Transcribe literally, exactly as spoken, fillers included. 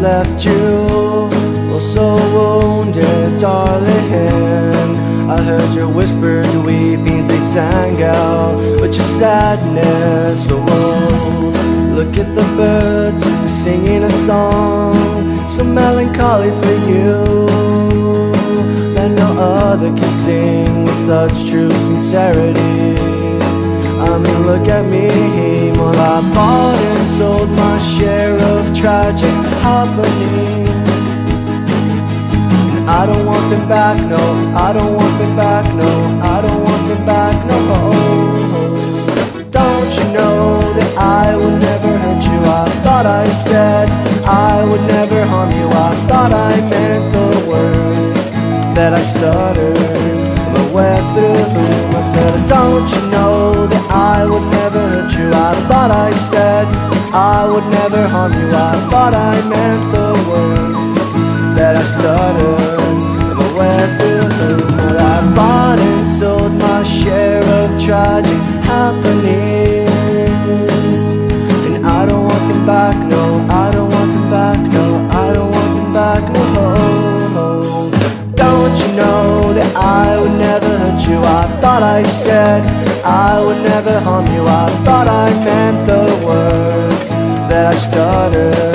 left you, oh so wounded, darling. I heard your whispered weeping, they sang out, but your sadness, oh, look at the birds singing a song, so melancholy for you, that no other can sing with such true sincerity. I mean, look at me, well, I bought and sold my share of tragic happenings. I don't want them back, no, I don't want them back, no, I don't want them back, no. Don't you know that I would never hurt you? I thought I said I would never harm you. I thought I meant the words that I stuttered, but went through them. I said, don't you know that I would never hurt you? I thought I said I would never harm you. I thought I meant the words that I stuttered, but went through them. Well, I bought and sold my share of tragic happenings, and I don't want them back, no, I don't want them back, no, I don't want them back, no. Don't you know that I would never hurt you? I thought I said I would never harm you. I thought I meant the words that I stuttered,